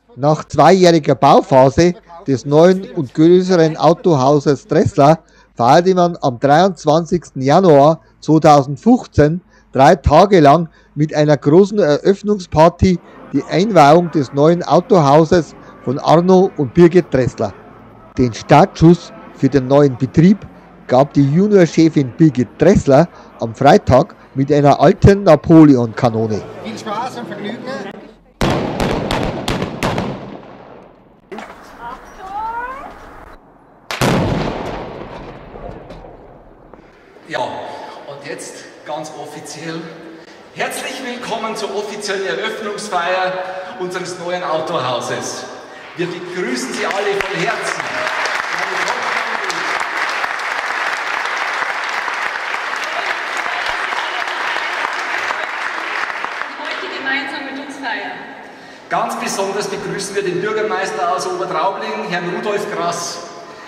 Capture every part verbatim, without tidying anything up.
Nach zweijähriger Bauphase des neuen und größeren Autohauses Dressler feierte man am dreiundzwanzigsten Januar zweitausendfünfzehn drei Tage lang mit einer großen Eröffnungsparty die Einweihung des neuen Autohauses von Arno und Birgit Dressler. Den Startschuss für den neuen Betrieb gab die Juniorchefin Birgit Dressler am Freitag mit einer alten Napoleon-Kanone. Viel Spaß und Vergnügen! Ja, und jetzt ganz offiziell. Herzlich willkommen zur offiziellen Eröffnungsfeier unseres neuen Autohauses. Wir begrüßen Sie alle von Herzen. Heute gemeinsam mit uns feiern. Ganz besonders begrüßen wir den Bürgermeister aus Obertraubling, Herrn Rudolf Grass.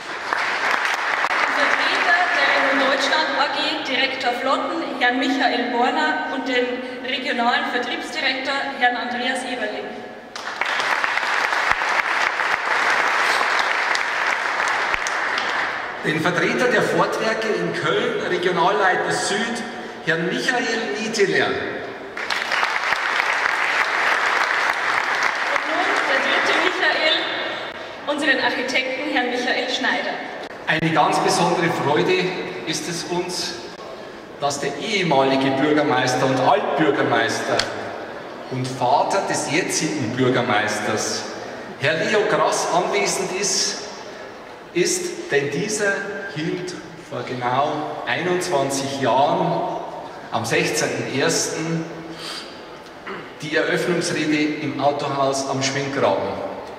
Deutschland A G Direktor Flotten, Herrn Michael Borner und den regionalen Vertriebsdirektor, Herrn Andreas Eberling. Den Vertreter der Fortwerke in Köln, Regionalleiter Süd, Herrn Michael Nieteler. Und nun der dritte Michael, unseren Architekten, Herrn Michael Schneider. Eine ganz besondere Freude ist es uns, dass der ehemalige Bürgermeister und Altbürgermeister und Vater des jetzigen Bürgermeisters, Herr Leo Grass, anwesend ist, ist, denn dieser hielt vor genau einundzwanzig Jahren, am sechzehnten ersten die Eröffnungsrede im Autohaus am Schwinggraben.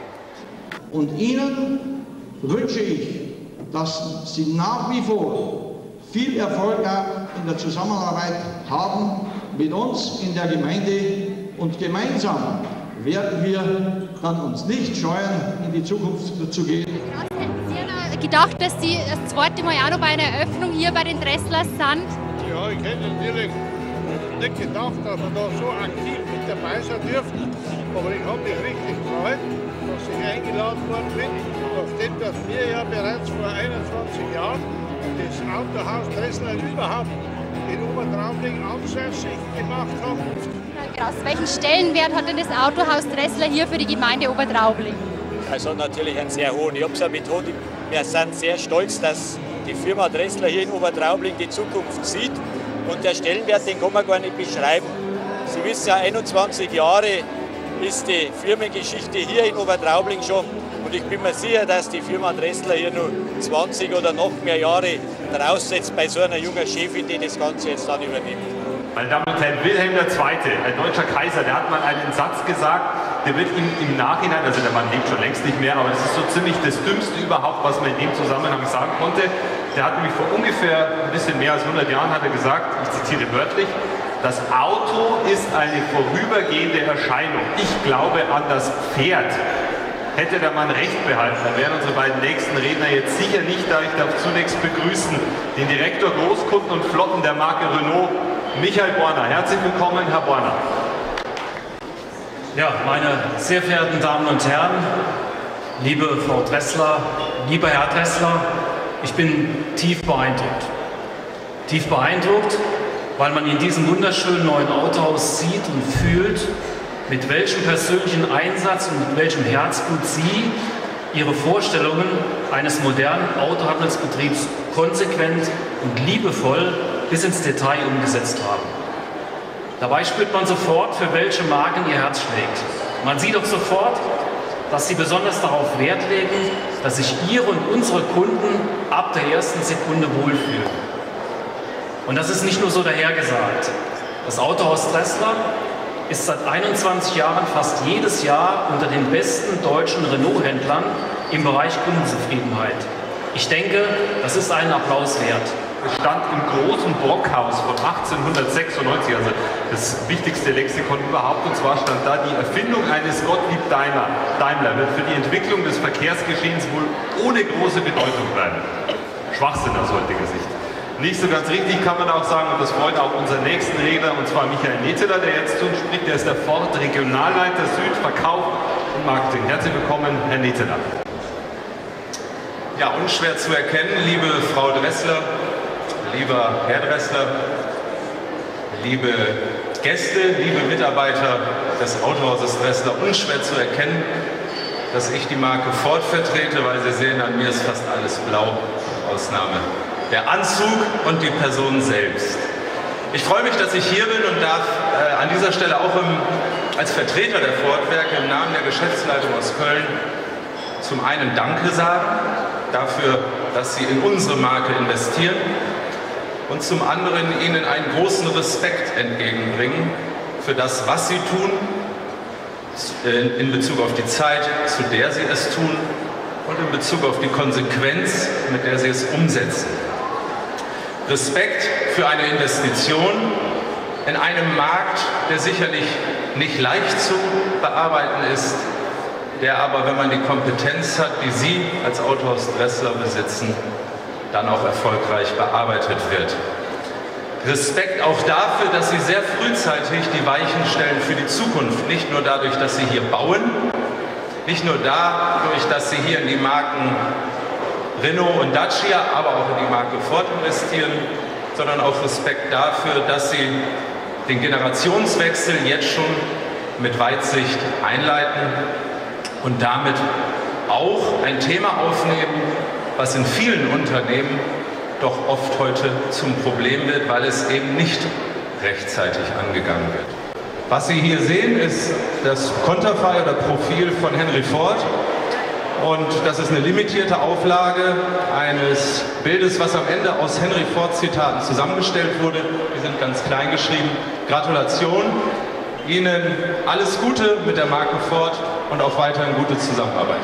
Und Ihnen wünsche ich, dass Sie nach wie vor viel Erfolg in der Zusammenarbeit haben mit uns in der Gemeinde und gemeinsam werden wir dann uns nicht scheuen, in die Zukunft zu gehen. Hätten Sie gedacht, dass Sie das zweite Mal auch noch bei einer Eröffnung hier bei den Dresslers sind? Ja, ich hätte natürlich nicht gedacht, dass wir da so aktiv mit dabei sein dürfen, aber ich habe mich richtig gefreut, dass ich eingeladen worden bin, nachdem dass wir ja bereits vor einundzwanzig Jahren das Autohaus Dressler überhaupt in Obertraubling ansässig gemacht haben. Krass. Welchen Stellenwert hat denn das Autohaus Dressler hier für die Gemeinde Obertraubling? Also natürlich einen sehr hohen. Ich habe es ja betont, wir sind sehr stolz, dass die Firma Dressler hier in Obertraubling die Zukunft sieht. Und der Stellenwert, den kann man gar nicht beschreiben. Sie wissen ja, einundzwanzig Jahre ist die Firmengeschichte hier in Obertraubling schon. Und ich bin mir sicher, dass die Firma Dressler hier nur zwanzig oder noch mehr Jahre draussetzt bei so einer jungen Chefin, die das Ganze jetzt dann übernimmt. Meine Damen und Herren, Wilhelm der Zweite, ein deutscher Kaiser, der hat mal einen Satz gesagt, der wird ihm im Nachhinein, also der Mann lebt schon längst nicht mehr, aber das ist so ziemlich das Dümmste überhaupt, was man in dem Zusammenhang sagen konnte. Der hat nämlich vor ungefähr ein bisschen mehr als hundert Jahren hat er gesagt, ich zitiere wörtlich, das Auto ist eine vorübergehende Erscheinung. Ich glaube an das Pferd. Hätte der Mann recht behalten, dann wären unsere beiden nächsten Redner jetzt sicher nicht da. Ich darf zunächst begrüßen den Direktor Großkunden und Flotten der Marke Renault, Michael Borner. Herzlich willkommen, Herr Borner. Ja, meine sehr verehrten Damen und Herren, liebe Frau Dressler, lieber Herr Dressler, ich bin tief beeindruckt. Tief beeindruckt, weil man in diesem wunderschönen neuen Autohaus sieht und fühlt, mit welchem persönlichen Einsatz und mit welchem Herzblut Sie Ihre Vorstellungen eines modernen Autohandelsbetriebs konsequent und liebevoll bis ins Detail umgesetzt haben. Dabei spürt man sofort, für welche Marken Ihr Herz schlägt. Man sieht auch sofort, dass Sie besonders darauf Wert legen, dass sich Ihre und unsere Kunden ab der ersten Sekunde wohlfühlen. Und das ist nicht nur so dahergesagt. Das Autohaus Dressler ist seit einundzwanzig Jahren fast jedes Jahr unter den besten deutschen Renault-Händlern im Bereich Kundenzufriedenheit. Ich denke, das ist einen Applaus wert. Es stand im großen Brockhaus von achtzehnhundertsechsundneunzig, also das wichtigste Lexikon überhaupt, und zwar stand da, die Erfindung eines Gottlieb Daimler, Daimler wird für die Entwicklung des Verkehrsgeschehens wohl ohne große Bedeutung bleiben. Schwachsinn aus heutiger Sicht. Nicht so ganz richtig kann man auch sagen, und das freut auch unseren nächsten Redner, und zwar Michael Nieteler, der jetzt zu uns spricht. Der ist der Ford Regionalleiter Süd, Verkauf und Marketing. Herzlich willkommen, Herr Neteler. Ja, unschwer zu erkennen, liebe Frau Dressler, lieber Herr Dressler, liebe Gäste, liebe Mitarbeiter des Autohauses Dressler, unschwer zu erkennen, dass ich die Marke Ford vertrete, weil Sie sehen, an mir ist fast alles blau, Ausnahme der Anzug und die Person selbst. Ich freue mich, dass ich hier bin und darf äh, an dieser Stelle auch im, als Vertreter der Ford-Werke im Namen der Geschäftsleitung aus Köln zum einen Danke sagen, dafür, dass Sie in unsere Marke investieren und zum anderen Ihnen einen großen Respekt entgegenbringen für das, was Sie tun, in Bezug auf die Zeit, zu der Sie es tun und in Bezug auf die Konsequenz, mit der Sie es umsetzen. Respekt für eine Investition in einem Markt, der sicherlich nicht leicht zu bearbeiten ist, der aber, wenn man die Kompetenz hat, die Sie als Autohaus Dressler besitzen, dann auch erfolgreich bearbeitet wird. Respekt auch dafür, dass Sie sehr frühzeitig die Weichen stellen für die Zukunft. Nicht nur dadurch, dass Sie hier bauen, nicht nur dadurch, dass Sie hier in die Marken Renault und Dacia, aber auch in die Marke Ford investieren, sondern auch Respekt dafür, dass Sie den Generationswechsel jetzt schon mit Weitsicht einleiten und damit auch ein Thema aufnehmen, was in vielen Unternehmen doch oft heute zum Problem wird, weil es eben nicht rechtzeitig angegangen wird. Was Sie hier sehen, ist das Konterfei oder Profil von Henry Ford. Und das ist eine limitierte Auflage eines Bildes, was am Ende aus Henry Ford Zitaten zusammengestellt wurde. Die sind ganz klein geschrieben. Gratulation, Ihnen alles Gute mit der Marke Ford und auch weiterhin gute Zusammenarbeit.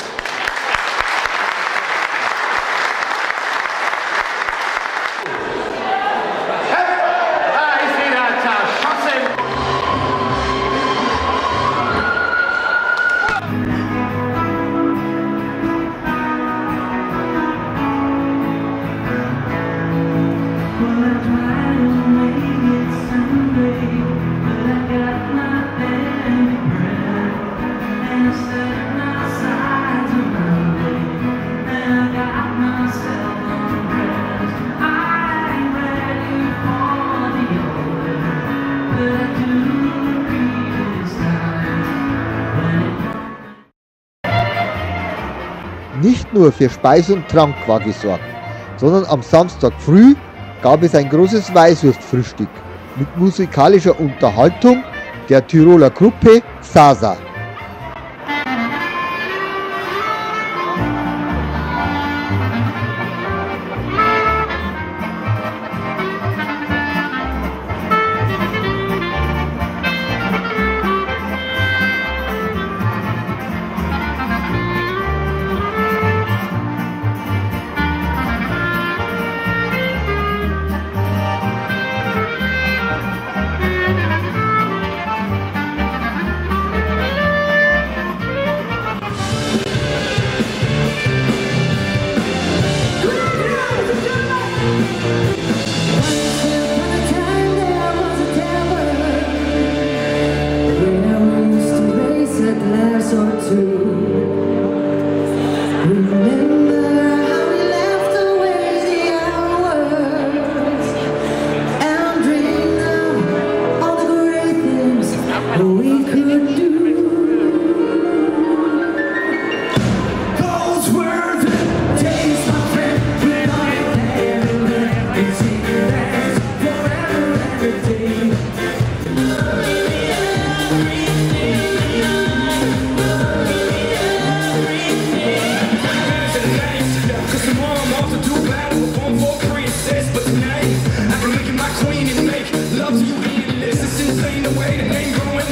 Nicht nur für Speise und Trank war gesorgt, sondern am Samstag früh gab es ein großes Weißwurstfrühstück mit musikalischer Unterhaltung der Tiroler Gruppe Sasa.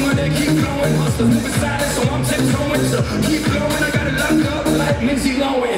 Keep blowing, I got it locked up like Lindsay Lohan.